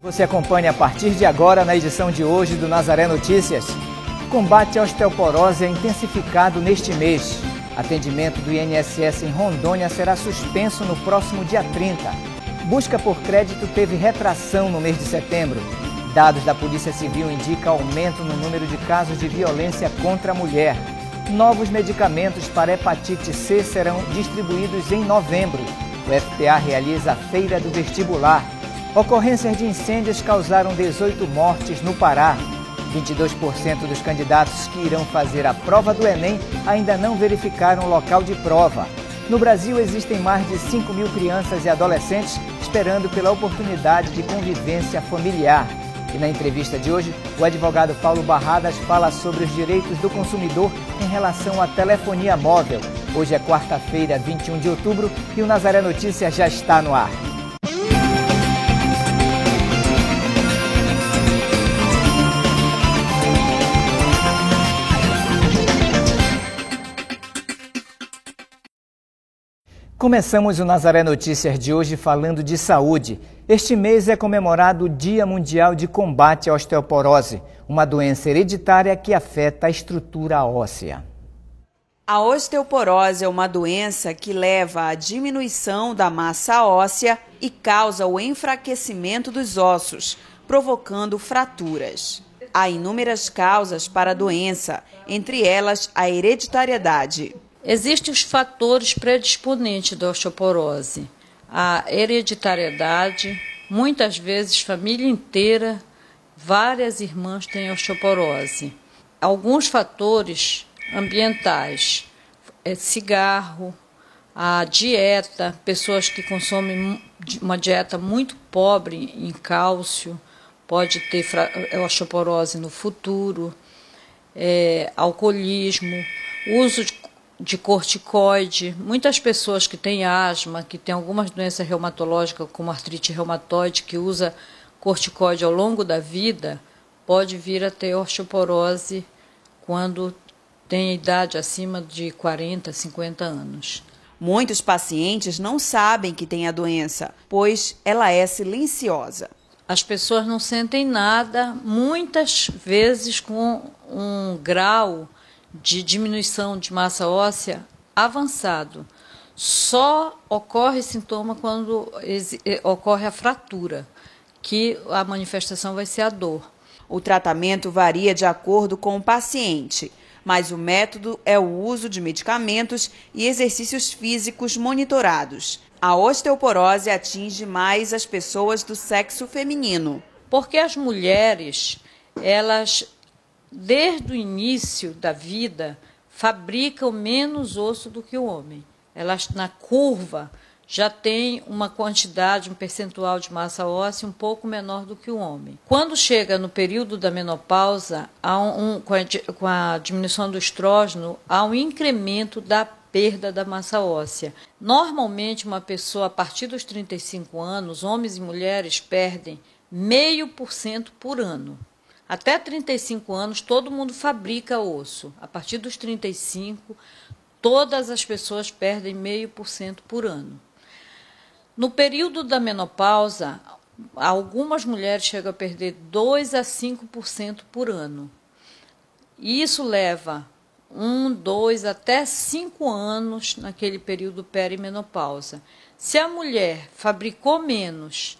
Você acompanha a partir de agora na edição de hoje do Nazaré Notícias. Combate à osteoporose é intensificado neste mês. Atendimento do INSS em Rondônia será suspenso no próximo dia 30. Busca por crédito teve retração no mês de setembro. Dados da Polícia Civil indicam aumento no número de casos de violência contra a mulher. Novos medicamentos para hepatite C serão distribuídos em novembro. O FPA realiza a Feira do Vestibular. Ocorrências de incêndios causaram 18 mortes no Pará. 22% dos candidatos que irão fazer a prova do Enem ainda não verificaram o local de prova. No Brasil, existem mais de 5 mil crianças e adolescentes esperando pela oportunidade de convivência familiar. E na entrevista de hoje, o advogado Paulo Barradas fala sobre os direitos do consumidor em relação à telefonia móvel. Hoje é quarta-feira, 21 de outubro, e o Nazaré Notícias já está no ar. Começamos o Nazaré Notícias de hoje falando de saúde. Este mês é comemorado o Dia Mundial de Combate à Osteoporose, uma doença hereditária que afeta a estrutura óssea. A osteoporose é uma doença que leva à diminuição da massa óssea e causa o enfraquecimento dos ossos, provocando fraturas. Há inúmeras causas para a doença, entre elas a hereditariedade. Existem os fatores predisponentes da osteoporose, a hereditariedade, muitas vezes família inteira, várias irmãs têm osteoporose. Alguns fatores ambientais, cigarro, a dieta, pessoas que consomem uma dieta muito pobre em cálcio, pode ter osteoporose no futuro, alcoolismo, uso de corticoide. Muitas pessoas que têm asma, que têm algumas doenças reumatológicas, como artrite reumatoide, que usa corticoide ao longo da vida, pode vir a ter osteoporose quando tem idade acima de 40, 50 anos. Muitos pacientes não sabem que têm a doença, pois ela é silenciosa. As pessoas não sentem nada, muitas vezes com um grau de diminuição de massa óssea avançado. Só ocorre sintoma quando ocorre a fratura, que a manifestação vai ser a dor. O tratamento varia de acordo com o paciente, mas o método é o uso de medicamentos e exercícios físicos monitorados. A osteoporose atinge mais as pessoas do sexo feminino. Porque as mulheres, elas, desde o início da vida, fabricam menos osso do que o homem. Elas, na curva, já têm uma quantidade, um percentual de massa óssea um pouco menor do que o homem. Quando chega no período da menopausa, com a diminuição do estrógeno, há um incremento da perda da massa óssea. Normalmente, uma pessoa, a partir dos 35 anos, homens e mulheres, perdem 0,5% por ano. Até 35 anos, todo mundo fabrica osso. A partir dos 35, todas as pessoas perdem 0,5% por ano. No período da menopausa, algumas mulheres chegam a perder 2 a 5% por ano. E isso leva 1, 2, até 5 anos naquele período perimenopausa. Se a mulher fabricou menos,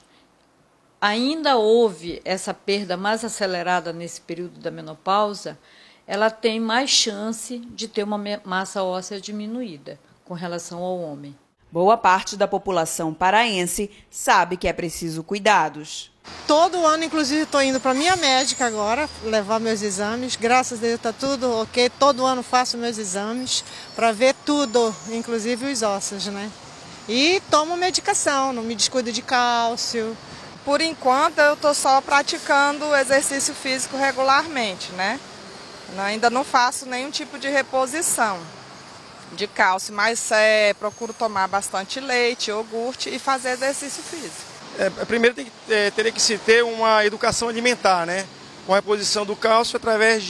ainda houve essa perda mais acelerada nesse período da menopausa, ela tem mais chance de ter uma massa óssea diminuída com relação ao homem. Boa parte da população paraense sabe que é preciso cuidados. Todo ano, inclusive, estou indo para minha médica agora, levar meus exames. Graças a Deus está tudo ok. Todo ano faço meus exames para ver tudo, inclusive os ossos, né? E tomo medicação, não me descuido de cálcio. Por enquanto, eu estou só praticando exercício físico regularmente, né? Ainda não faço nenhum tipo de reposição de cálcio, mas procuro tomar bastante leite, iogurte e fazer exercício físico. Primeiro teria que se ter uma educação alimentar, né? Com a reposição do cálcio através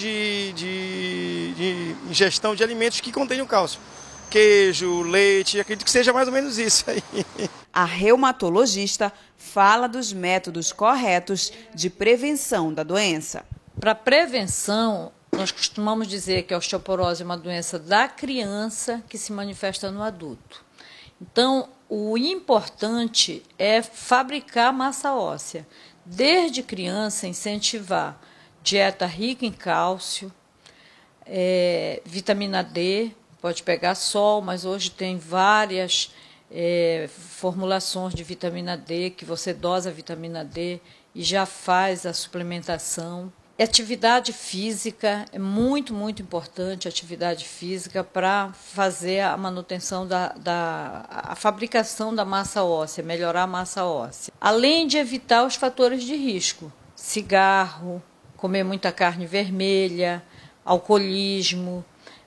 de ingestão de alimentos que contenham cálcio. Queijo, leite, acredito que seja mais ou menos isso aí. A reumatologista fala dos métodos corretos de prevenção da doença. Para prevenção, nós costumamos dizer que a osteoporose é uma doença da criança que se manifesta no adulto. Então, o importante é fabricar massa óssea. Desde criança, incentivar dieta rica em cálcio, vitamina D, pode pegar sol, mas hoje tem várias formulações de vitamina D, que você dosa a vitamina D e já faz a suplementação. Atividade física é muito, muito importante, atividade física para fazer a manutenção a fabricação da massa óssea, melhorar a massa óssea. Além de evitar os fatores de risco, cigarro, comer muita carne vermelha, alcoolismo,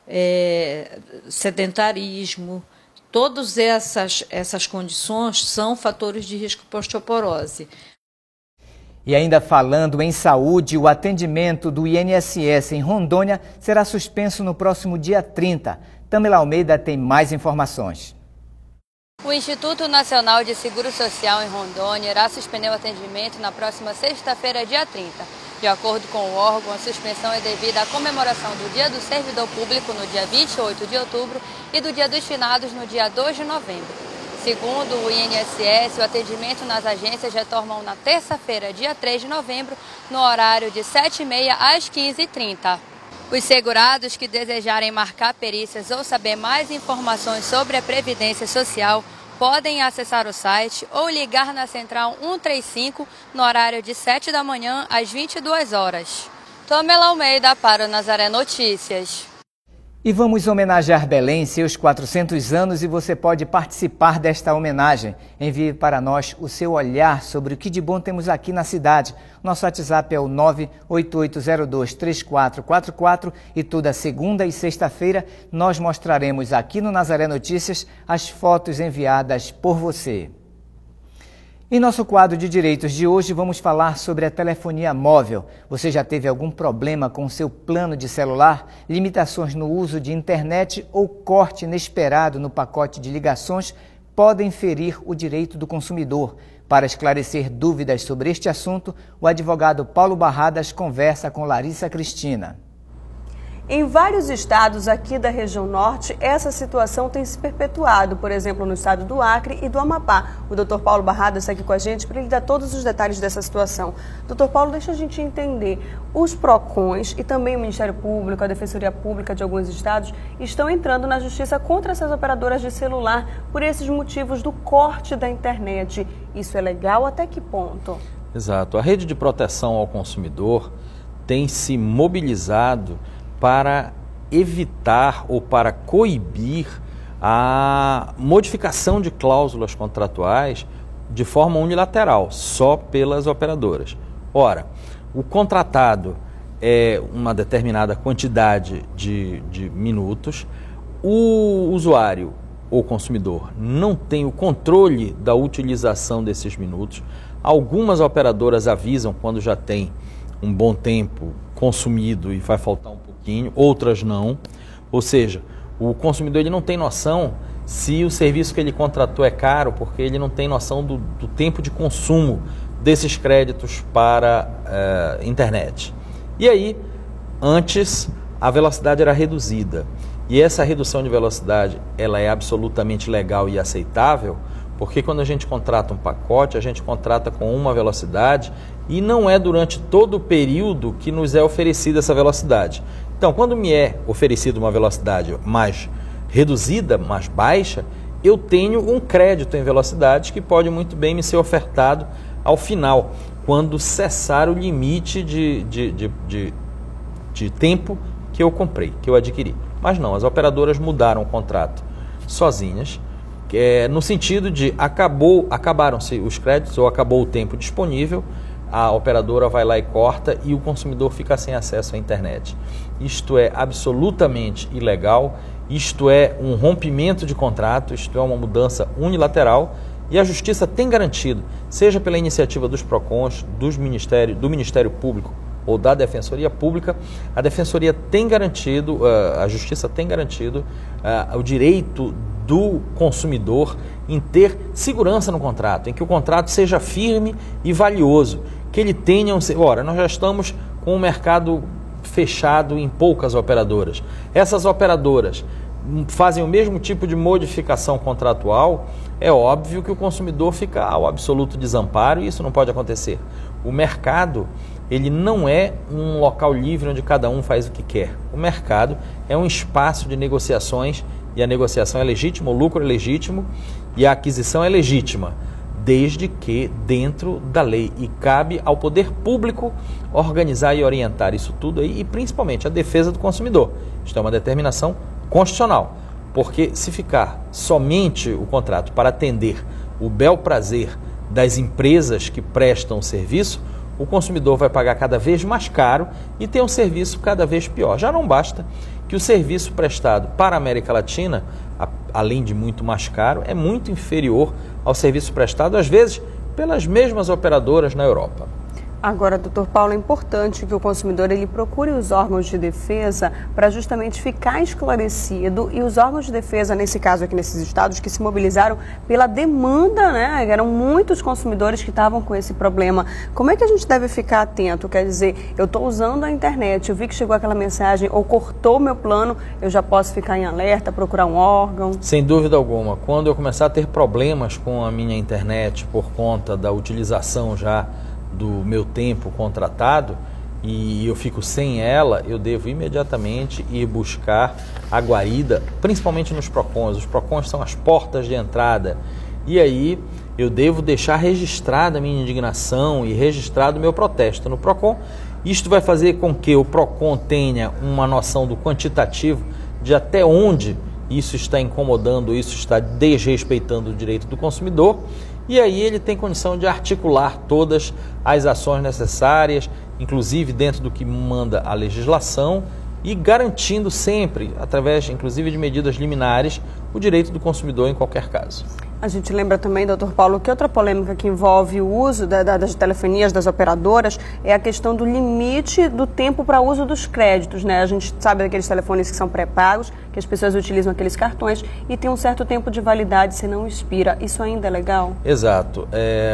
sedentarismo. Todas essas condições são fatores de risco para osteoporose. E ainda falando em saúde, o atendimento do INSS em Rondônia será suspenso no próximo dia 30. Tamela Almeida tem mais informações. O Instituto Nacional de Seguro Social em Rondônia irá suspender o atendimento na próxima sexta-feira, dia 30. De acordo com o órgão, a suspensão é devida à comemoração do Dia do Servidor Público no dia 28 de outubro e do Dia dos Finados no dia 2 de novembro. Segundo o INSS, o atendimento nas agências retornam na terça-feira, dia 3 de novembro, no horário de 7h30 às 15h30. Os segurados que desejarem marcar perícias ou saber mais informações sobre a Previdência Social podem acessar o site ou ligar na Central 135 no horário de 7 da manhã às 22 horas. Tamela Almeida para o Nazaré Notícias. E vamos homenagear Belém em seus 400 anos e você pode participar desta homenagem. Envie para nós o seu olhar sobre o que de bom temos aqui na cidade. Nosso WhatsApp é o 988023444 e toda segunda e sexta-feira nós mostraremos aqui no Nazaré Notícias as fotos enviadas por você. Em nosso quadro de direitos de hoje, vamos falar sobre a telefonia móvel. Você já teve algum problema com o seu plano de celular? Limitações no uso de internet ou corte inesperado no pacote de ligações podem ferir o direito do consumidor. Para esclarecer dúvidas sobre este assunto, o advogado Paulo Barradas conversa com Larissa Cristina. Em vários estados aqui da região norte, essa situação tem se perpetuado, por exemplo, no estado do Acre e do Amapá. O Dr. Paulo Barradas está aqui com a gente para ele dar todos os detalhes dessa situação. Dr. Paulo, deixa a gente entender. Os PROCONs e também o Ministério Público, a Defensoria Pública de alguns estados, estão entrando na justiça contra essas operadoras de celular por esses motivos do corte da internet. Isso é legal? Até que ponto? Exato. A rede de proteção ao consumidor tem se mobilizado para evitar ou para coibir a modificação de cláusulas contratuais de forma unilateral, só pelas operadoras. Ora, o contratado é uma determinada quantidade de minutos, o usuário ou consumidor não tem o controle da utilização desses minutos. Algumas operadoras avisam quando já tem um bom tempo consumido e vai faltar um pouquinho, outras não. Ou seja, o consumidor ele não tem noção se o serviço que ele contratou é caro, porque ele não tem noção do tempo de consumo desses créditos para internet. E aí, antes, a velocidade era reduzida. E essa redução de velocidade ela é absolutamente legal e aceitável, porque quando a gente contrata um pacote, a gente contrata com uma velocidade e não é durante todo o período que nos é oferecida essa velocidade. Então, quando me é oferecida uma velocidade mais reduzida, mais baixa, eu tenho um crédito em velocidade que pode muito bem me ser ofertado ao final, quando cessar o limite de tempo que eu comprei, que eu adquiri. Mas não, as operadoras mudaram o contrato sozinhas, no sentido de acabaram-se os créditos ou acabou o tempo disponível, a operadora vai lá e corta e o consumidor fica sem acesso à internet. Isto é absolutamente ilegal, isto é um rompimento de contrato, isto é uma mudança unilateral e a Justiça tem garantido, seja pela iniciativa dos PROCONs, do Ministério Público ou da Defensoria Pública, a Defensoria tem garantido, a Justiça tem garantido o direito do consumidor em ter segurança no contrato, em que o contrato seja firme e valioso, que ele tenha Ora, nós já estamos com o mercado fechado em poucas operadoras. Essas operadoras fazem o mesmo tipo de modificação contratual, é óbvio que o consumidor fica ao absoluto desamparo e isso não pode acontecer. O mercado, ele não é um local livre onde cada um faz o que quer. O mercado é um espaço de negociações e a negociação é legítima, o lucro é legítimo e a aquisição é legítima, desde que dentro da lei, e cabe ao poder público organizar e orientar isso tudo aí, e principalmente a defesa do consumidor. Isto é uma determinação constitucional, porque se ficar somente o contrato para atender o bel prazer das empresas que prestam o serviço, o consumidor vai pagar cada vez mais caro e ter um serviço cada vez pior. Já não basta que o serviço prestado para a América Latina, além de muito mais caro, é muito inferior ao serviço prestado, às vezes, pelas mesmas operadoras na Europa. Agora, doutor Paulo, é importante que o consumidor ele procure os órgãos de defesa para justamente ficar esclarecido, e os órgãos de defesa, nesse caso aqui nesses estados, que se mobilizaram pela demanda, né? Eram muitos consumidores que estavam com esse problema. Como é que a gente deve ficar atento? Quer dizer, eu estou usando a internet, eu vi que chegou aquela mensagem ou cortou meu plano, eu já posso ficar em alerta, procurar um órgão? Sem dúvida alguma. Quando eu começar a ter problemas com a minha internet por conta da utilização já do meu tempo contratado e eu fico sem ela, eu devo imediatamente ir buscar a guarida, principalmente nos PROCONs. Os PROCONs são as portas de entrada e aí eu devo deixar registrada a minha indignação e registrado o meu protesto no PROCON. Isto vai fazer com que o PROCON tenha uma noção do quantitativo de até onde isso está incomodando, isso está desrespeitando o direito do consumidor. E aí ele tem condição de articular todas as ações necessárias, inclusive dentro do que manda a legislação, e garantindo sempre, através inclusive de medidas liminares, o direito do consumidor em qualquer caso. A gente lembra também, doutor Paulo, que outra polêmica que envolve o uso das telefonias das operadoras é a questão do limite do tempo para uso dos créditos, né? A gente sabe daqueles telefones que são pré-pagos, que as pessoas utilizam aqueles cartões e tem um certo tempo de validade, se não expira. Isso ainda é legal? Exato.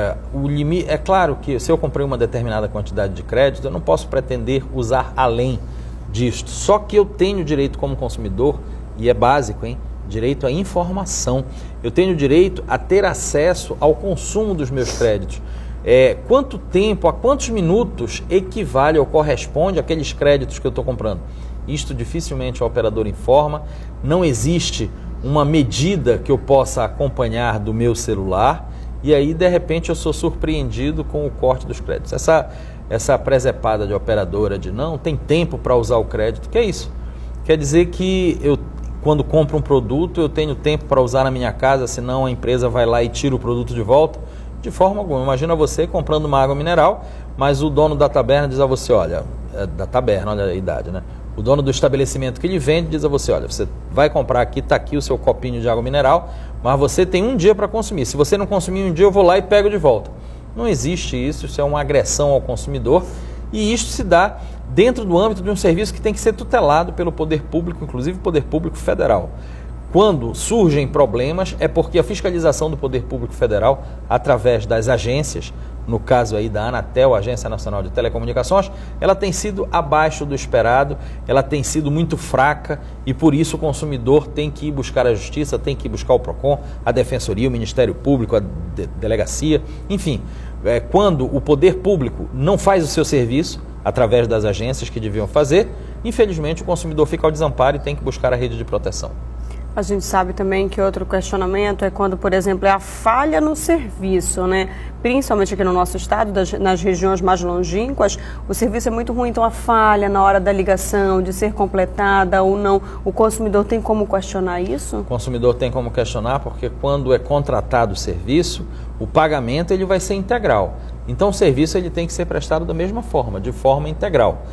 O limite, é claro que se eu comprei uma determinada quantidade de crédito, eu não posso pretender usar além disto. Só que eu tenho direito como consumidor, e é básico, hein? Direito à informação. Eu tenho direito a ter acesso ao consumo dos meus créditos. Quanto tempo, a quantos minutos equivale ou corresponde àqueles créditos que eu estou comprando? Isto dificilmente o operador informa. Não existe uma medida que eu possa acompanhar do meu celular e aí, de repente, eu sou surpreendido com o corte dos créditos. Essa presepada de operadora de não tem tempo para usar o crédito, que é isso? Quer dizer que quando compro um produto, eu tenho tempo para usar na minha casa, senão a empresa vai lá e tira o produto de volta? De forma alguma. Imagina você comprando uma água mineral, mas o dono da taberna diz a você, olha, da taberna, olha a idade, né? O dono do estabelecimento que lhe vende diz a você, olha, você vai comprar aqui, está aqui o seu copinho de água mineral, mas você tem um dia para consumir. Se você não consumir um dia, eu vou lá e pego de volta. Não existe isso, isso é uma agressão ao consumidor e isto se dá dentro do âmbito de um serviço que tem que ser tutelado pelo poder público, inclusive o poder público federal. Quando surgem problemas é porque a fiscalização do poder público federal, através das agências, no caso aí da Anatel, Agência Nacional de Telecomunicações, ela tem sido abaixo do esperado, ela tem sido muito fraca e por isso o consumidor tem que ir buscar a justiça, tem que ir buscar o PROCON, a Defensoria, o Ministério Público, a Delegacia, enfim. Quando o poder público não faz o seu serviço, através das agências que deviam fazer, infelizmente o consumidor fica ao desamparo e tem que buscar a rede de proteção. A gente sabe também que outro questionamento é quando, por exemplo, é a falha no serviço, né? Principalmente aqui no nosso estado, nas regiões mais longínquas, o serviço é muito ruim, então a falha na hora da ligação, de ser completada ou não, o consumidor tem como questionar isso? O consumidor tem como questionar porque quando é contratado o serviço, o pagamento ele vai ser integral. Então o serviço ele tem que ser prestado da mesma forma, de forma integral.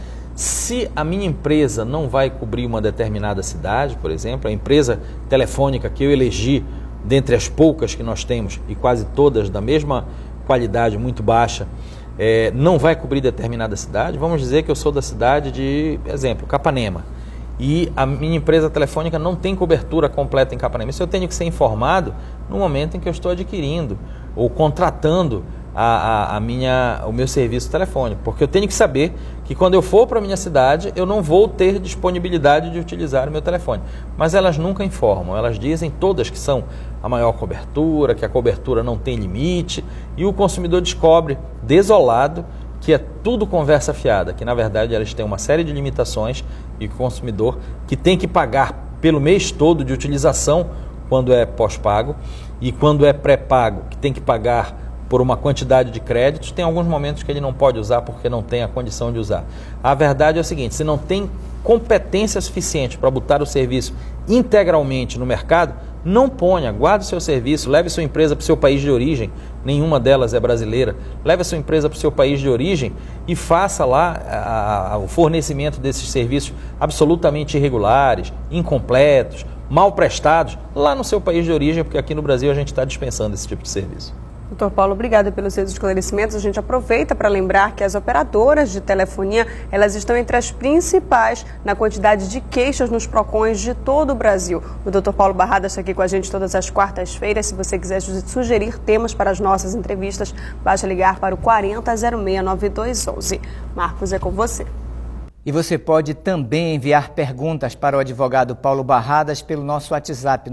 Se a minha empresa não vai cobrir uma determinada cidade, por exemplo, a empresa telefônica que eu elegi, dentre as poucas que nós temos, e quase todas da mesma qualidade, muito baixa, não vai cobrir determinada cidade, vamos dizer que eu sou da cidade de, exemplo, Capanema, e a minha empresa telefônica não tem cobertura completa em Capanema. Isso eu tenho que ser informado no momento em que eu estou adquirindo ou contratando o meu serviço telefônico, porque eu tenho que saber que quando eu for para a minha cidade eu não vou ter disponibilidade de utilizar o meu telefone. Mas elas nunca informam, elas dizem todas que são a maior cobertura, que a cobertura não tem limite, e o consumidor descobre, desolado, que é tudo conversa fiada, que na verdade elas têm uma série de limitações e o consumidor que tem que pagar pelo mês todo de utilização quando é pós-pago e quando é pré-pago, que tem que pagar por uma quantidade de créditos, tem alguns momentos que ele não pode usar porque não tem a condição de usar. A verdade é o seguinte, se não tem competência suficiente para botar o serviço integralmente no mercado, não ponha, guarde o seu serviço, leve sua empresa para o seu país de origem, nenhuma delas é brasileira, leve a sua empresa para o seu país de origem e faça lá o fornecimento desses serviços absolutamente irregulares, incompletos, mal prestados, lá no seu país de origem, porque aqui no Brasil a gente está dispensando esse tipo de serviço. Doutor Paulo, obrigada pelos seus esclarecimentos. A gente aproveita para lembrar que as operadoras de telefonia, elas estão entre as principais na quantidade de queixas nos PROCONs de todo o Brasil. O doutor Paulo Barradas está aqui com a gente todas as quartas-feiras. Se você quiser sugerir temas para as nossas entrevistas, basta ligar para o 4006-9211. Marcos, é com você. E você pode também enviar perguntas para o advogado Paulo Barradas pelo nosso WhatsApp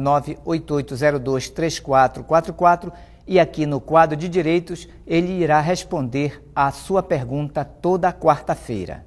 988023444 e aqui no quadro de direitos ele irá responder a sua pergunta toda quarta-feira.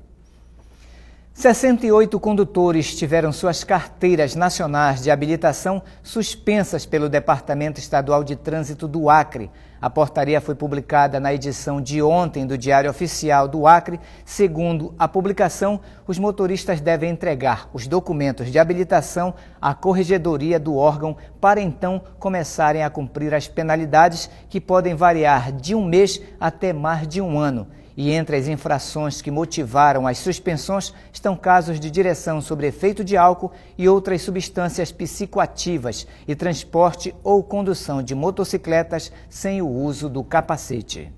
68 condutores tiveram suas carteiras nacionais de habilitação suspensas pelo Departamento Estadual de Trânsito do Acre. A portaria foi publicada na edição de ontem do Diário Oficial do Acre. Segundo a publicação, os motoristas devem entregar os documentos de habilitação à corregedoria do órgão para então começarem a cumprir as penalidades, que podem variar de 1 mês até mais de 1 ano. E entre as infrações que motivaram as suspensões estão casos de direção sob efeito de álcool e outras substâncias psicoativas e transporte ou condução de motocicletas sem o uso do capacete.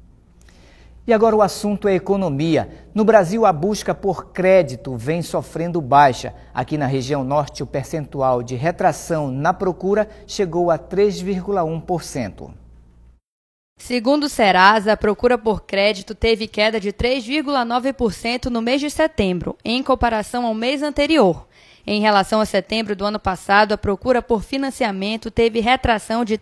E agora o assunto é economia. No Brasil, a busca por crédito vem sofrendo baixa. Aqui na região norte, o percentual de retração na procura chegou a 3,1%. Segundo o Serasa, a procura por crédito teve queda de 3,9% no mês de setembro, em comparação ao mês anterior. Em relação a setembro do ano passado, a procura por financiamento teve retração de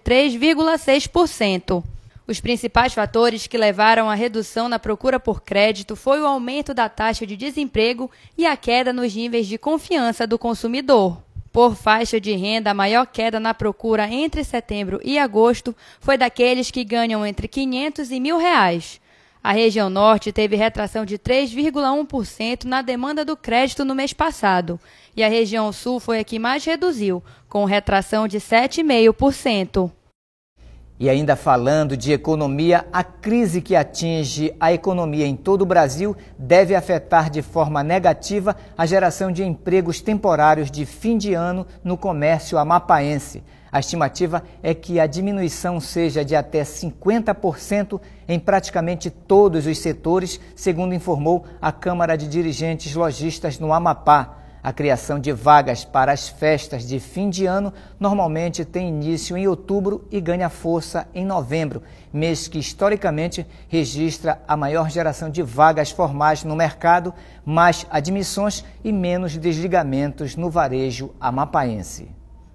3,6%. Os principais fatores que levaram à redução na procura por crédito foi o aumento da taxa de desemprego e a queda nos níveis de confiança do consumidor. Por faixa de renda, a maior queda na procura entre setembro e agosto foi daqueles que ganham entre R$ 500 e R$ 1.000. A região norte teve retração de 3,1% na demanda do crédito no mês passado, e a região sul foi a que mais reduziu, com retração de 7,5%. E ainda falando de economia, a crise que atinge a economia em todo o Brasil deve afetar de forma negativa a geração de empregos temporários de fim de ano no comércio amapaense. A estimativa é que a diminuição seja de até 50% em praticamente todos os setores, segundo informou a Câmara de Dirigentes Lojistas no Amapá. A criação de vagas para as festas de fim de ano normalmente tem início em outubro e ganha força em novembro, mês que historicamente registra a maior geração de vagas formais no mercado, mais admissões e menos desligamentos no varejo amapaense.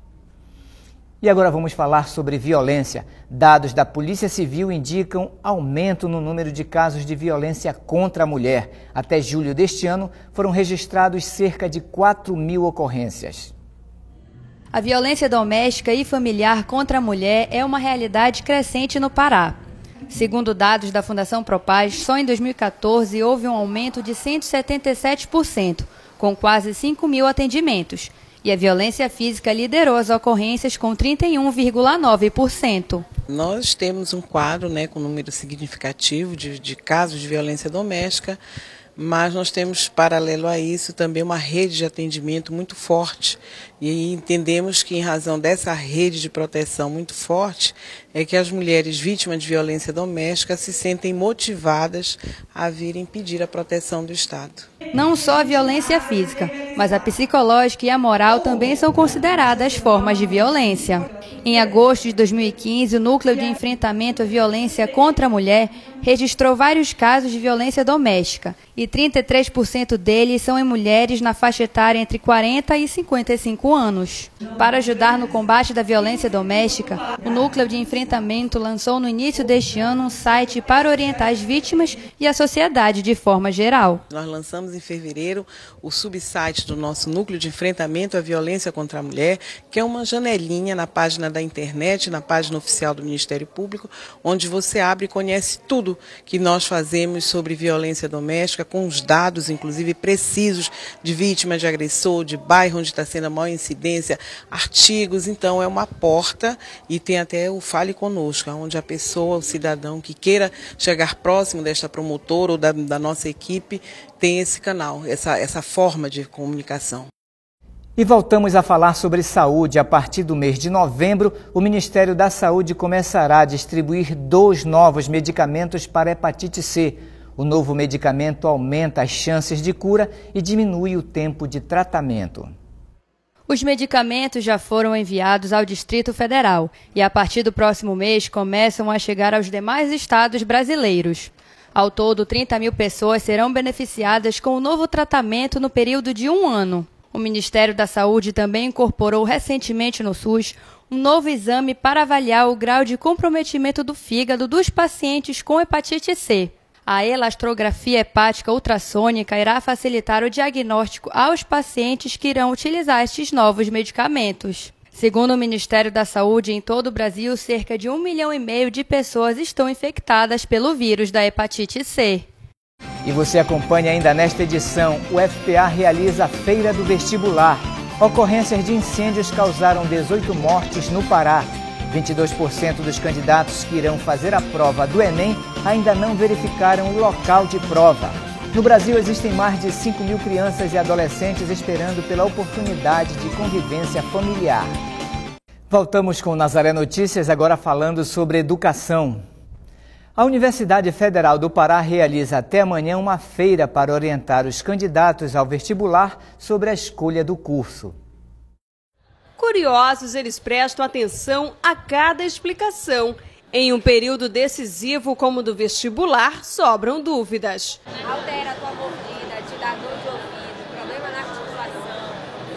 E agora vamos falar sobre violência. Dados da Polícia Civil indicam aumento no número de casos de violência contra a mulher. Até julho deste ano, foram registrados cerca de 4.000 ocorrências. A violência doméstica e familiar contra a mulher é uma realidade crescente no Pará. Segundo dados da Fundação Propaz, só em 2014 houve um aumento de 177%, com quase 5.000 atendimentos. E a violência física liderou as ocorrências com 31,9%. Nós temos um quadro, com um número significativo de casos de violência doméstica, mas nós temos, paralelo a isso, também uma rede de atendimento muito forte. E entendemos que, em razão dessa rede de proteção muito forte, é que as mulheres vítimas de violência doméstica se sentem motivadas a virem pedir a proteção do Estado. Não só a violência física, mas a psicológica e a moral também são consideradas formas de violência. Em agosto de 2015, o Núcleo de Enfrentamento à Violência contra a Mulher registrou vários casos de violência doméstica e 33% deles são em mulheres na faixa etária entre 40 e 55 anos. Para ajudar no combate da violência doméstica, o Núcleo de Enfrentamento lançou no início deste ano um site para orientar as vítimas e a sociedade de forma geral. Nós lançamos em fevereiro o subsite do nosso Núcleo de Enfrentamento à Violência contra a Mulher, que é uma janelinha na página da internet, na página oficial do Ministério Público, onde você abre e conhece tudo que nós fazemos sobre violência doméstica, com os dados, inclusive, precisos de vítima, de agressor, de bairro onde está sendo a maior incidência, artigos. Então, é uma porta e tem até o Fale Conosco, onde a pessoa, o cidadão que queira chegar próximo desta promotora ou da nossa equipe, tem esse canal, essa forma de comunicação. E voltamos a falar sobre saúde. A partir do mês de novembro, o Ministério da Saúde começará a distribuir 2 novos medicamentos para hepatite C. O novo medicamento aumenta as chances de cura e diminui o tempo de tratamento. Os medicamentos já foram enviados ao Distrito Federal e, a partir do próximo mês, começam a chegar aos demais estados brasileiros. Ao todo, 30 mil pessoas serão beneficiadas com o novo tratamento no período de 1 ano. O Ministério da Saúde também incorporou recentemente no SUS um novo exame para avaliar o grau de comprometimento do fígado dos pacientes com hepatite C. A elastrografia hepática ultrassônica irá facilitar o diagnóstico aos pacientes que irão utilizar estes novos medicamentos. Segundo o Ministério da Saúde, em todo o Brasil, cerca de 1,5 milhão de pessoas estão infectadas pelo vírus da hepatite C. E você acompanha ainda nesta edição, o FPA realiza a Feira do Vestibular. Ocorrências de incêndios causaram 18 mortes no Pará. 22% dos candidatos que irão fazer a prova do Enem ainda não verificaram o local de prova. No Brasil, existem mais de 5 mil crianças e adolescentes esperando pela oportunidade de convivência familiar. Voltamos com o Nazaré Notícias, agora falando sobre educação. A Universidade Federal do Pará realiza até amanhã uma feira para orientar os candidatos ao vestibular sobre a escolha do curso. Curiosos, eles prestam atenção a cada explicação. Em um período decisivo como o do vestibular, sobram dúvidas. Altera a tua mordida, te dá dor de ouvido, problema na articulação.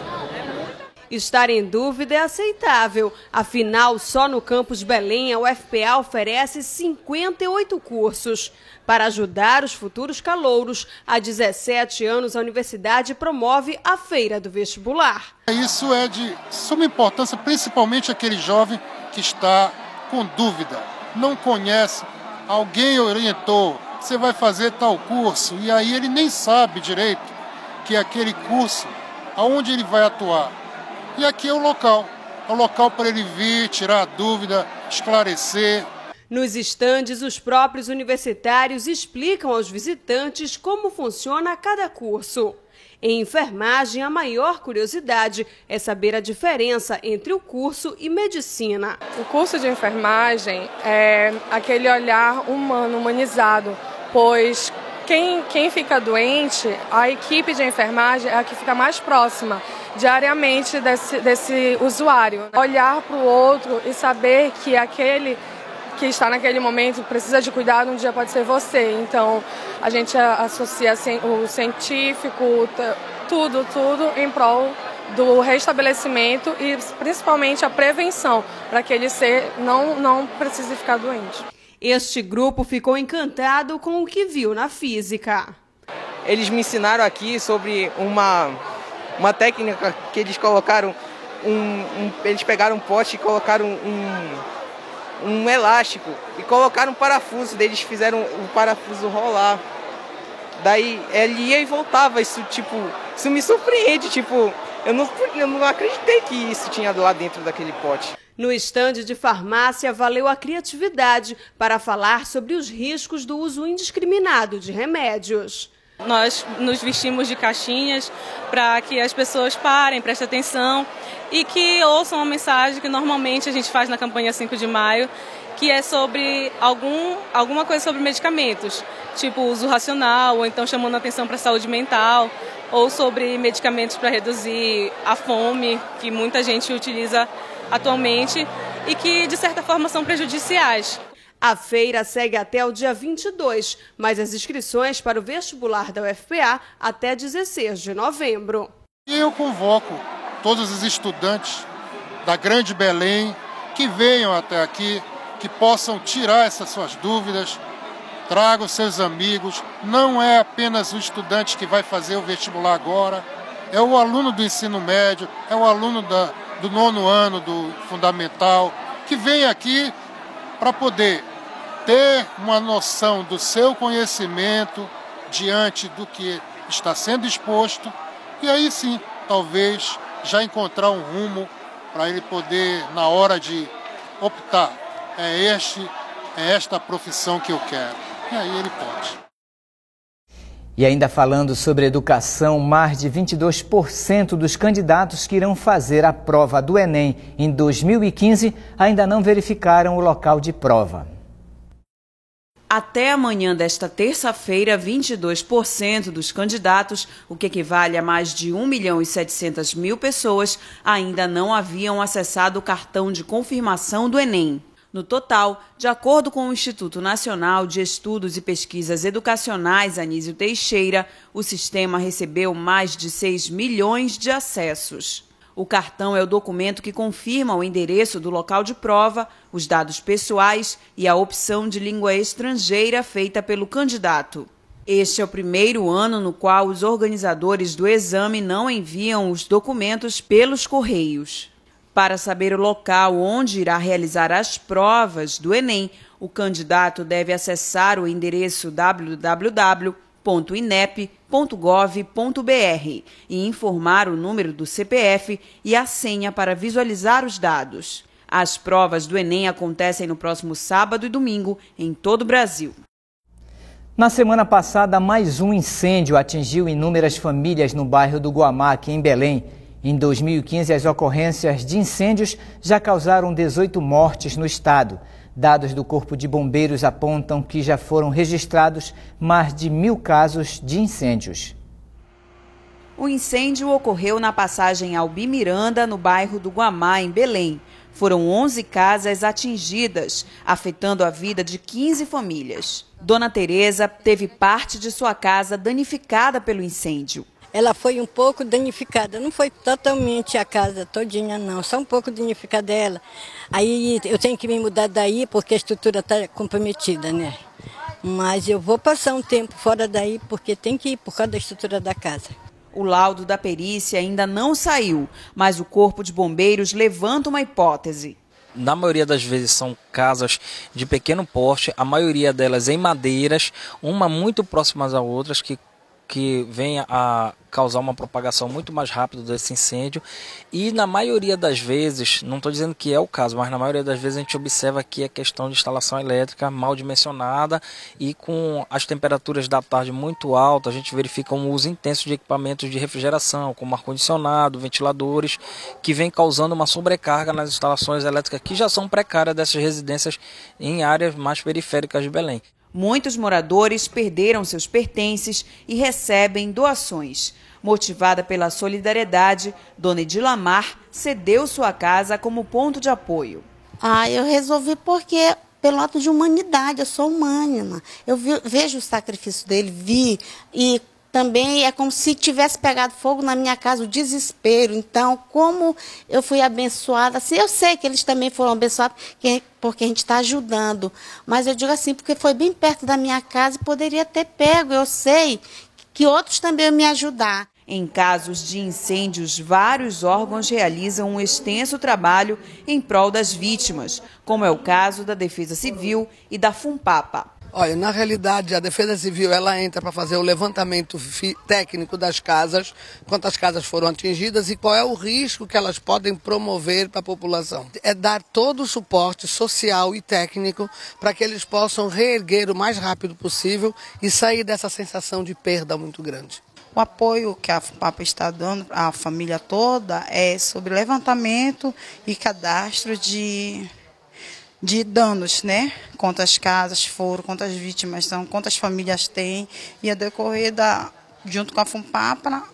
Estar em dúvida é aceitável. Afinal, só no campus Belém, a UFPA oferece 58 cursos. Para ajudar os futuros calouros, há 17 anos a universidade promove a Feira do Vestibular. Isso é de suma importância, principalmente aquele jovem que está com dúvida, não conhece, alguém orientou, você vai fazer tal curso, e aí ele nem sabe direito que é aquele curso, aonde ele vai atuar. E aqui é o local para ele vir, tirar a dúvida, esclarecer. Nos estandes, os próprios universitários explicam aos visitantes como funciona cada curso. Em enfermagem, a maior curiosidade é saber a diferença entre o curso e medicina. O curso de enfermagem é aquele olhar humano, humanizado, pois quem fica doente, a equipe de enfermagem é a que fica mais próxima diariamente desse usuário. Olhar para o outro e saber que aquele que está naquele momento precisa de cuidado, um dia pode ser você. Então, a gente associa o científico, tudo em prol do restabelecimento e principalmente a prevenção, para que ele não precise ficar doente. Este grupo ficou encantado com o que viu na física. Eles me ensinaram aqui sobre uma técnica que eles colocaram, eles pegaram um pote e colocaram um elástico e colocaram um parafuso, daí eles fizeram o parafuso rolar. Daí ele ia e voltava, isso me surpreende, eu não acreditei que isso tinha lá dentro daquele pote. No estande de farmácia, valeu a criatividade para falar sobre os riscos do uso indiscriminado de remédios. Nós nos vestimos de caixinhas para que as pessoas parem, prestem atenção e que ouçam uma mensagem que normalmente a gente faz na campanha 5 de maio, que é sobre alguma coisa sobre medicamentos, tipo uso racional, ou então chamando a atenção para a saúde mental, ou sobre medicamentos para reduzir a fome, que muita gente utiliza atualmente e que, de certa forma, são prejudiciais. A feira segue até o dia 22, mas as inscrições para o vestibular da UFPA até 16 de novembro. E eu convoco todos os estudantes da Grande Belém que venham até aqui, que possam tirar essas suas dúvidas, tragam seus amigos. Não é apenas o estudante que vai fazer o vestibular agora, é o aluno do ensino médio, é o aluno do 9º ano do fundamental, que vem aqui para poder ter uma noção do seu conhecimento diante do que está sendo exposto e aí sim, talvez já encontrar um rumo para ele poder, na hora de optar, é esta profissão que eu quero. E aí ele pode. E ainda falando sobre educação, mais de 22% dos candidatos que irão fazer a prova do Enem em 2015 ainda não verificaram o local de prova. Até amanhã desta terça-feira, 22% dos candidatos, o que equivale a mais de 1.700.000 pessoas, ainda não haviam acessado o cartão de confirmação do Enem. No total, de acordo com o Instituto Nacional de Estudos e Pesquisas Educacionais Anísio Teixeira, o sistema recebeu mais de 6 milhões de acessos. O cartão é o documento que confirma o endereço do local de prova, os dados pessoais e a opção de língua estrangeira feita pelo candidato. Este é o primeiro ano no qual os organizadores do exame não enviam os documentos pelos correios. Para saber o local onde irá realizar as provas do Enem, o candidato deve acessar o endereço www.inep.gov.br e informar o número do CPF e a senha para visualizar os dados. As provas do Enem acontecem no próximo sábado e domingo em todo o Brasil. Na semana passada, mais um incêndio atingiu inúmeras famílias no bairro do Guamá, aqui em Belém. Em 2015, as ocorrências de incêndios já causaram 18 mortes no estado. Dados do Corpo de Bombeiros apontam que já foram registrados mais de 1.000 casos de incêndios. O incêndio ocorreu na passagem Albi Miranda, no bairro do Guamá, em Belém. Foram 11 casas atingidas, afetando a vida de 15 famílias. Dona Tereza teve parte de sua casa danificada pelo incêndio. Ela foi um pouco danificada, não foi totalmente a casa todinha não, só um pouco danificada dela. Aí eu tenho que me mudar daí porque a estrutura está comprometida, né? Mas eu vou passar um tempo fora daí porque tem que ir por causa da estrutura da casa. O laudo da perícia ainda não saiu, mas o Corpo de Bombeiros levanta uma hipótese. Na maioria das vezes são casas de pequeno porte, a maioria delas em madeiras, uma muito próximas a outras, que venha a causar uma propagação muito mais rápida desse incêndio. E na maioria das vezes, não estou dizendo que é o caso, mas na maioria das vezes a gente observa aqui a questão de instalação elétrica mal dimensionada e com as temperaturas da tarde muito altas, a gente verifica um uso intenso de equipamentos de refrigeração, como ar-condicionado, ventiladores, que vem causando uma sobrecarga nas instalações elétricas que já são precárias dessas residências em áreas mais periféricas de Belém. Muitos moradores perderam seus pertences e recebem doações. Motivada pela solidariedade, Dona Edilamar cedeu sua casa como ponto de apoio. Eu resolvi porque, pelo ato de humanidade, eu sou humana. Eu vejo o sacrifício dele, e também é como se tivesse pegado fogo na minha casa, o desespero. Então, como eu fui abençoada, assim, eu sei que eles também foram abençoados, porque a gente está ajudando. Mas eu digo assim, porque foi bem perto da minha casa e poderia ter pego. Eu sei que outros também iam me ajudar. Em casos de incêndios, vários órgãos realizam um extenso trabalho em prol das vítimas, como é o caso da Defesa Civil e da FUNPAPA. Olha, na realidade, a Defesa Civil ela entra para fazer o levantamento técnico das casas, quantas casas foram atingidas e qual é o risco que elas podem promover para a população. É dar todo o suporte social e técnico para que eles possam reerguer o mais rápido possível e sair dessa sensação de perda muito grande. O apoio que a FUNPAPA está dando à família toda é sobre levantamento e cadastro de de danos, né? Quantas casas foram, quantas vítimas são, quantas famílias tem. E a decorrer junto com a FUNPAPA,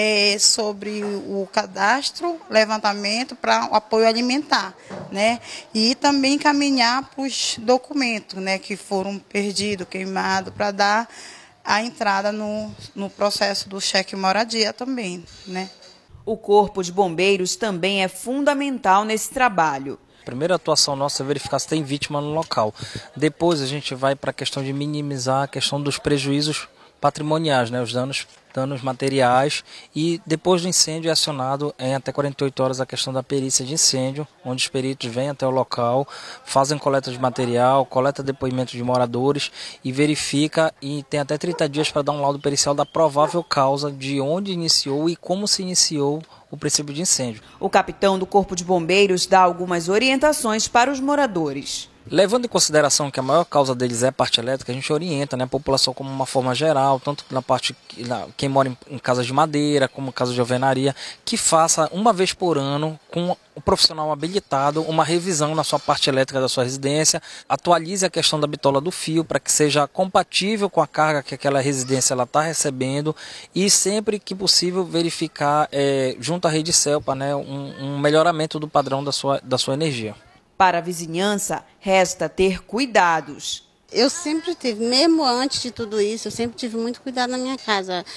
sobre o cadastro, levantamento para o apoio alimentar, né? E também encaminhar para os documentos, né, que foram perdidos, queimados, para dar a entrada no processo do cheque moradia também, né? O Corpo de Bombeiros também é fundamental nesse trabalho. A primeira atuação nossa é verificar se tem vítima no local. Depois a gente vai para a questão de minimizar a questão dos prejuízos patrimoniais, né, os danos materiais, e depois do incêndio é acionado em até 48 horas a questão da perícia de incêndio, onde os peritos vêm até o local, fazem coleta de material, coleta depoimentos de moradores e verifica, e tem até 30 dias para dar um laudo pericial da provável causa de onde iniciou e como se iniciou o princípio de incêndio. O capitão do Corpo de Bombeiros dá algumas orientações para os moradores. Levando em consideração que a maior causa deles é a parte elétrica, a gente orienta, né, a população como uma forma geral, tanto na parte quem mora em casas de madeira, como casas de alvenaria, que faça uma vez por ano, com o profissional habilitado, uma revisão na sua parte elétrica da sua residência, atualize a questão da bitola do fio para que seja compatível com a carga que aquela residência está recebendo, e sempre que possível verificar junto à rede CELPA, né, um melhoramento do padrão da sua energia. Para a vizinhança, resta ter cuidados. Eu sempre tive, mesmo antes de tudo isso, eu sempre tive muito cuidado na minha casa.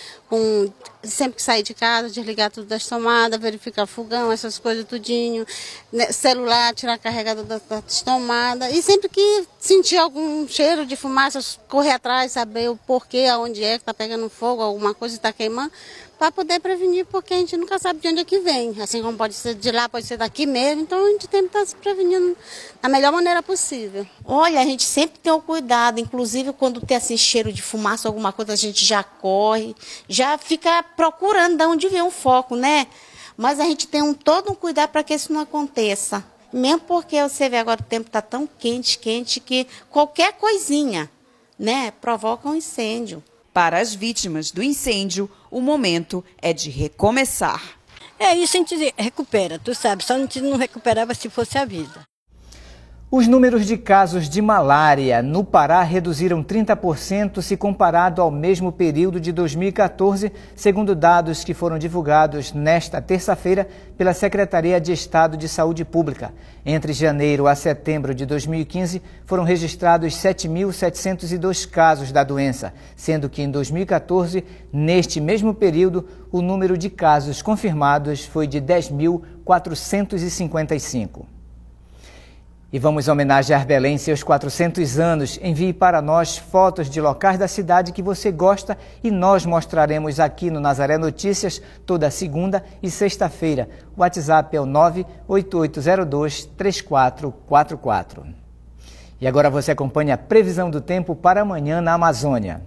Sempre que sair de casa, desligar tudo das tomadas, verificar fogão, essas coisas tudinho, né, celular, tirar carregador das tomadas. E sempre que sentir algum cheiro de fumaça, correr atrás, saber o porquê, aonde é que está pegando fogo, alguma coisa está queimando, para poder prevenir, porque a gente nunca sabe de onde é que vem. Assim como pode ser de lá, pode ser daqui mesmo, então a gente tem que estar se prevenindo da melhor maneira possível. Olha, a gente sempre tem o cuidado, inclusive quando tem assim cheiro de fumaça, alguma coisa, a gente já corre, já fica procurando de onde vem o foco, né? Mas a gente tem todo um cuidado para que isso não aconteça. Mesmo porque você vê agora o tempo está tão quente, que qualquer coisinha, né, provoca um incêndio. Para as vítimas do incêndio, o momento é de recomeçar. Isso a gente recupera, tu sabe, só a gente não recuperava se fosse a vida. Os números de casos de malária no Pará reduziram 30% se comparado ao mesmo período de 2014, segundo dados que foram divulgados nesta terça-feira pela Secretaria de Estado de Saúde Pública. Entre janeiro a setembro de 2015, foram registrados 7.702 casos da doença, sendo que em 2014, neste mesmo período, o número de casos confirmados foi de 10.455. E vamos homenagear Belém em seus 400 anos. Envie para nós fotos de locais da cidade que você gosta e nós mostraremos aqui no Nazaré Notícias toda segunda e sexta-feira. O WhatsApp é o 98802-3444. E agora você acompanha a previsão do tempo para amanhã na Amazônia.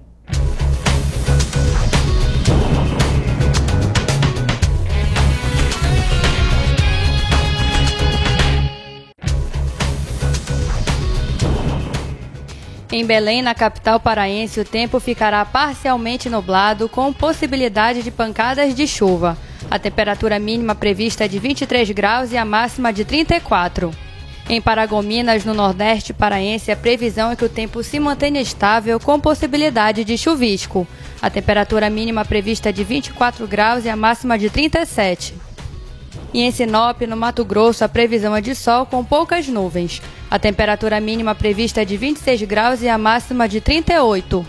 Em Belém, na capital paraense, o tempo ficará parcialmente nublado, com possibilidade de pancadas de chuva. A temperatura mínima prevista é de 23 graus e a máxima de 34. Em Paragominas, no nordeste paraense, a previsão é que o tempo se mantenha estável, com possibilidade de chuvisco. A temperatura mínima prevista é de 24 graus e a máxima de 37. E em Sinop, no Mato Grosso, a previsão é de sol com poucas nuvens. A temperatura mínima prevista é de 26 graus e a máxima de 38.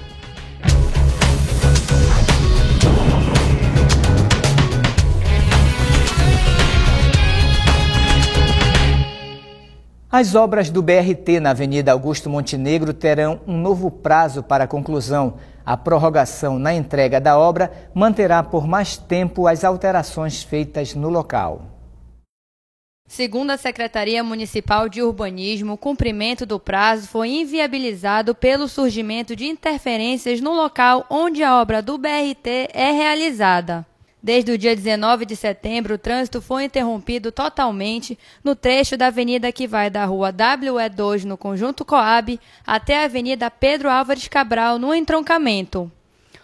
As obras do BRT na Avenida Augusto Montenegro terão um novo prazo para conclusão. A prorrogação na entrega da obra manterá por mais tempo as alterações feitas no local. Segundo a Secretaria Municipal de Urbanismo, o cumprimento do prazo foi inviabilizado pelo surgimento de interferências no local onde a obra do BRT é realizada. Desde o dia 19 de setembro, o trânsito foi interrompido totalmente no trecho da avenida que vai da rua WE2 no Conjunto Coab até a avenida Pedro Álvares Cabral no entroncamento.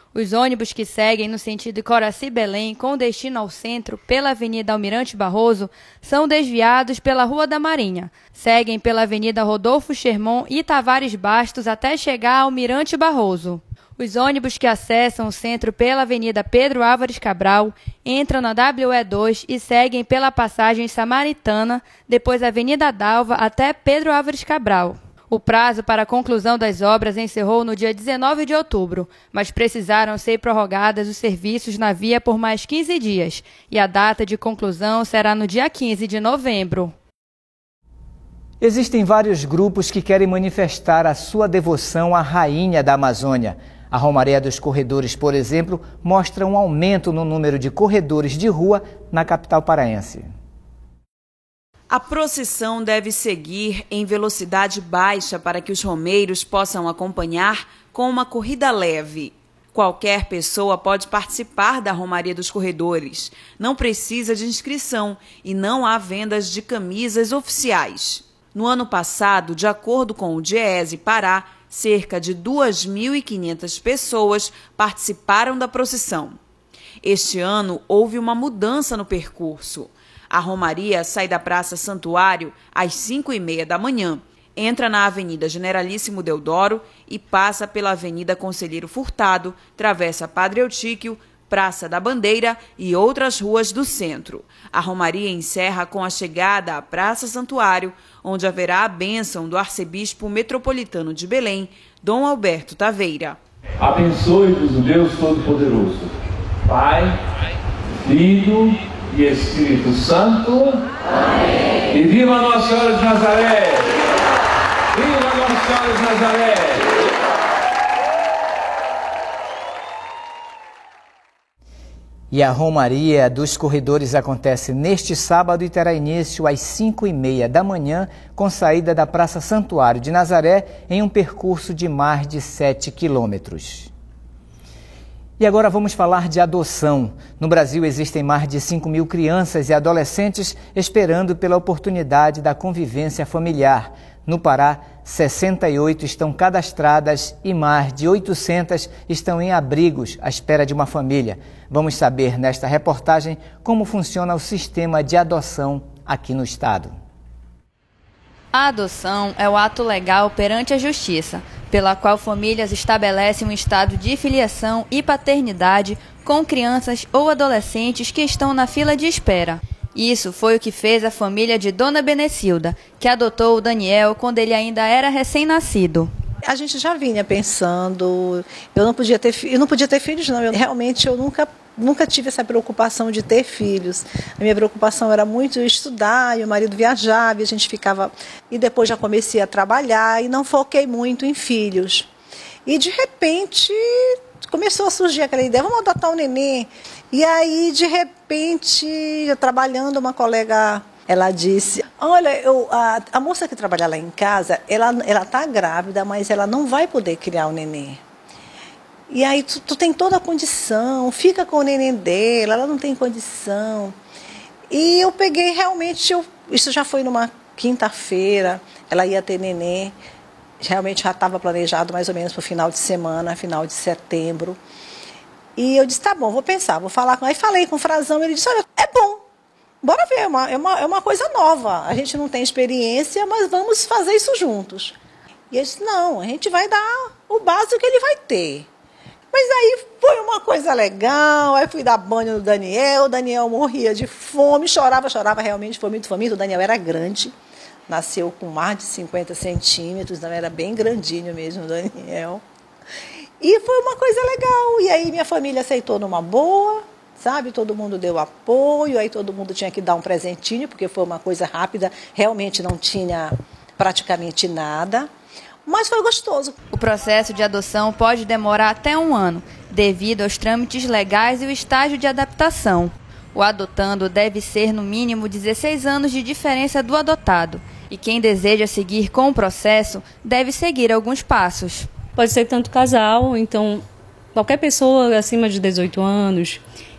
Os ônibus que seguem no sentido Coraci-Belém com destino ao centro pela Avenida Almirante Barroso são desviados pela Rua da Marinha. Seguem pela Avenida Rodolfo Schermann e Tavares Bastos até chegar ao Almirante Barroso. Os ônibus que acessam o centro pela Avenida Pedro Álvares Cabral entram na WE2 e seguem pela passagem Samaritana, depois Avenida Dalva até Pedro Álvares Cabral. O prazo para a conclusão das obras encerrou no dia 19 de outubro, mas precisaram ser prorrogadas os serviços na via por mais 15 dias, e a data de conclusão será no dia 15 de novembro. Existem vários grupos que querem manifestar a sua devoção à rainha da Amazônia. A Romaria dos Corredores, por exemplo, mostra um aumento no número de corredores de rua na capital paraense. A procissão deve seguir em velocidade baixa para que os romeiros possam acompanhar com uma corrida leve. Qualquer pessoa pode participar da Romaria dos Corredores. Não precisa de inscrição e não há vendas de camisas oficiais. No ano passado, de acordo com o Diese Pará, cerca de 2.500 pessoas participaram da procissão. Este ano, houve uma mudança no percurso. A Romaria sai da Praça Santuário às 5h30 da manhã, entra na Avenida Generalíssimo Deodoro e passa pela Avenida Conselheiro Furtado, travessa Padre Eutíquio, Praça da Bandeira e outras ruas do centro. A Romaria encerra com a chegada à Praça Santuário, onde haverá a bênção do arcebispo metropolitano de Belém, Dom Alberto Taveira. Abençoe-vos o Deus Todo-Poderoso, Pai, Filho e Espírito Santo. Amém. E viva Nossa Senhora de Nazaré! Viva Nossa Senhora de Nazaré! E a Romaria dos Corredores acontece neste sábado e terá início às 5h30 da manhã, com saída da Praça Santuário de Nazaré, em um percurso de mais de 7 quilômetros. E agora vamos falar de adoção. No Brasil existem mais de 5.000 crianças e adolescentes esperando pela oportunidade da convivência familiar. No Pará, 68 estão cadastradas e mais de 800 estão em abrigos à espera de uma família. Vamos saber nesta reportagem como funciona o sistema de adoção aqui no estado. A adoção é o ato legal perante a justiça, pela qual famílias estabelecem um estado de filiação e paternidade com crianças ou adolescentes que estão na fila de espera. Isso foi o que fez a família de Dona Benecilda, que adotou o Daniel quando ele ainda era recém-nascido. A gente já vinha pensando, eu não podia ter filhos não, eu nunca tive essa preocupação de ter filhos. A minha preocupação era muito estudar, e o marido viajava, e a gente ficava... E depois já comecei a trabalhar e não foquei muito em filhos. E de repente começou a surgir aquela ideia, vamos adotar um neném. E aí, de repente, eu trabalhando, uma colega, ela disse, olha, a moça que trabalha lá em casa, ela está grávida, mas ela não vai poder criar o neném. E aí, tu tem toda a condição, fica com o neném dela, ela não tem condição. E eu peguei realmente, isso já foi numa quinta-feira, ela ia ter neném, realmente já estava planejado mais ou menos para o final de semana, final de setembro. E eu disse, tá bom, vou pensar, vou falar com... Aí falei com o Frazão, ele disse, olha, é bom, bora ver, é uma coisa nova. A gente não tem experiência, mas vamos fazer isso juntos. E ele disse, não, a gente vai dar o básico que ele vai ter. Mas aí foi uma coisa legal, aí fui dar banho no Daniel, o Daniel morria de fome, chorava, realmente, foi muito faminto. O Daniel era grande, nasceu com mais de 50 centímetros, então era bem grandinho mesmo o Daniel. E foi uma coisa legal, e aí minha família aceitou numa boa, sabe, todo mundo deu apoio, aí todo mundo tinha que dar um presentinho, porque foi uma coisa rápida, realmente não tinha praticamente nada, mas foi gostoso. O processo de adoção pode demorar até 1 ano, devido aos trâmites legais e o estágio de adaptação. O adotando deve ser no mínimo 16 anos de diferença do adotado, e quem deseja seguir com o processo deve seguir alguns passos. Pode ser tanto casal, então qualquer pessoa acima de 18 anos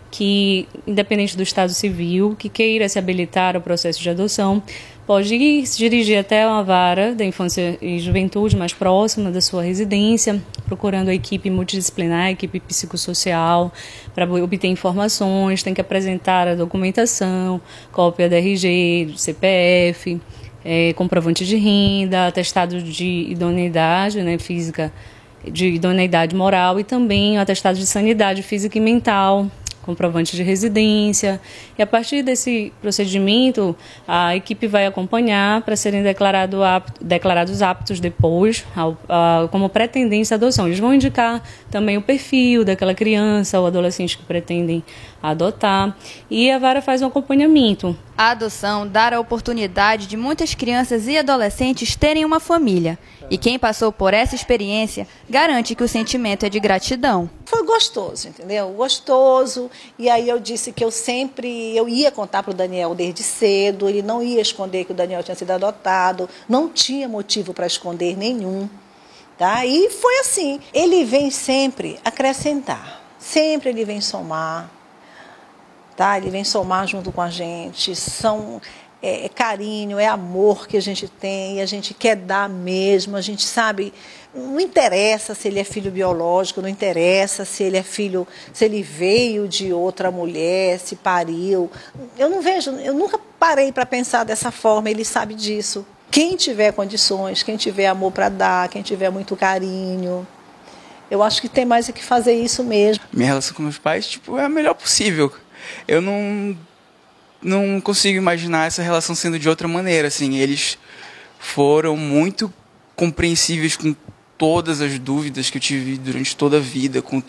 que, independente do estado civil, que queira se habilitar ao processo de adoção, pode se dirigir até uma vara da infância e juventude mais próxima da sua residência, procurando a equipe multidisciplinar, a equipe psicossocial, para obter informações, tem que apresentar a documentação, cópia da RG, do CPF, comprovante de renda, atestado de idoneidade, né, física, de idoneidade moral e também o atestado de sanidade física e mental, comprovante de residência. E a partir desse procedimento, a equipe vai acompanhar para serem declarados aptos depois, como pretendentes à adoção. Eles vão indicar também o perfil daquela criança ou adolescente que pretendem adotar, e a vara faz um acompanhamento. A adoção dá a oportunidade de muitas crianças e adolescentes terem uma família. E quem passou por essa experiência garante que o sentimento é de gratidão. Foi gostoso, entendeu? Gostoso. E aí eu disse que eu ia contar para o Daniel desde cedo, ele não ia esconder que o Daniel tinha sido adotado, não tinha motivo para esconder nenhum. Tá? E foi assim. Ele vem sempre acrescentar, sempre ele vem somar. Tá? Ele vem somar junto com a gente, é carinho, é amor que a gente tem, e a gente quer dar mesmo, a gente sabe, não interessa se ele é filho biológico, não interessa se ele é filho, se ele veio de outra mulher, se pariu. Eu nunca parei para pensar dessa forma, ele sabe disso. Quem tiver condições, quem tiver amor para dar, quem tiver muito carinho, eu acho que tem mais é que fazer isso mesmo. Minha relação com meus pais, é a melhor possível. Eu não consigo imaginar essa relação sendo de outra maneira, assim. Eles foram muito compreensíveis com todas as dúvidas que eu tive durante toda a vida, com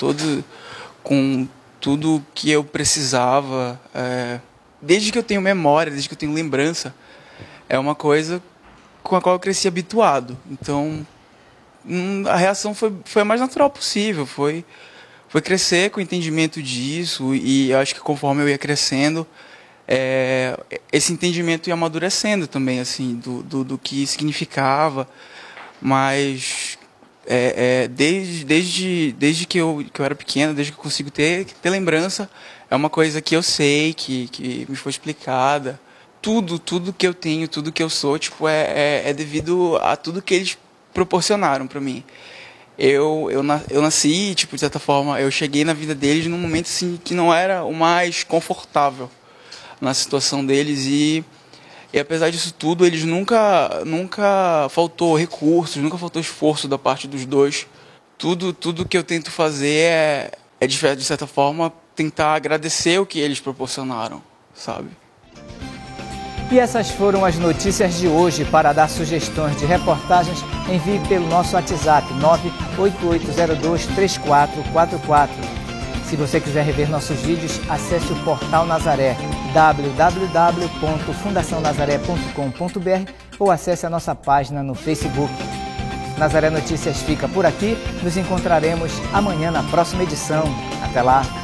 tudo que eu precisava. Desde que eu tenho memória, desde que eu tenho lembrança, é uma coisa com a qual eu cresci habituado. Então, a reação foi a mais natural possível, foi crescer com o entendimento disso, e eu acho que conforme eu ia crescendo, esse entendimento ia amadurecendo também, assim, do que significava. Mas desde que eu era pequeno, desde que eu consigo ter lembrança, é uma coisa que eu sei, que me foi explicada. Tudo que eu tenho, tudo que eu sou, é devido a tudo que eles proporcionaram para mim. Eu nasci, de certa forma, eu cheguei na vida deles num momento assim, que não era o mais confortável na situação deles, e apesar disso tudo, eles nunca faltou recursos, nunca faltou esforço da parte dos dois. Tudo que eu tento fazer é de certa forma, tentar agradecer o que eles proporcionaram, sabe? E essas foram as notícias de hoje. Para dar sugestões de reportagens, envie pelo nosso WhatsApp 988023444. Se você quiser rever nossos vídeos, acesse o Portal Nazaré, www.fundacionazaré.com.br, ou acesse a nossa página no Facebook. Nazaré Notícias fica por aqui. Nos encontraremos amanhã na próxima edição. Até lá!